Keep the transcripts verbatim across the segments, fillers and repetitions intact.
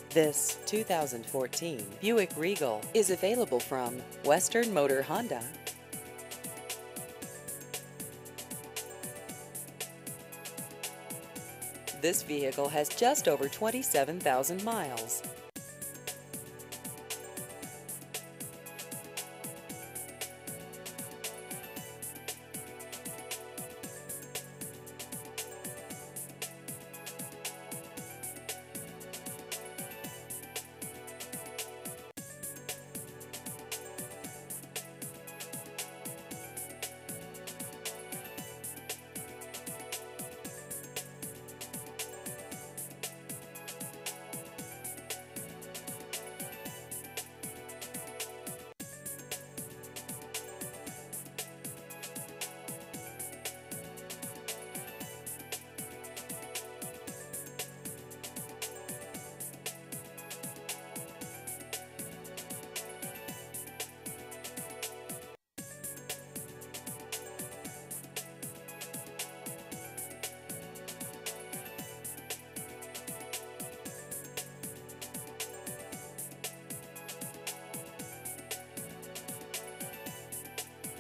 This two thousand fourteen Buick Regal is available from Western Motor Honda. This vehicle has just over twenty-seven thousand miles.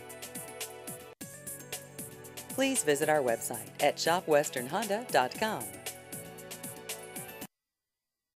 Please visit our website at shop western honda dot com.